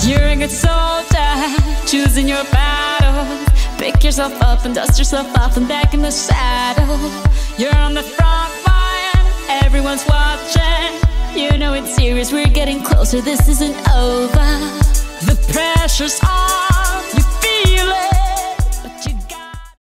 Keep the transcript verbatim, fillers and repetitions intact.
You're a good soldier, choosing your battle. Pick yourself up and dust yourself off and back in the saddle. You're on the front line, everyone's watching. You know it's serious, we're getting closer, this isn't over. The pressure's on,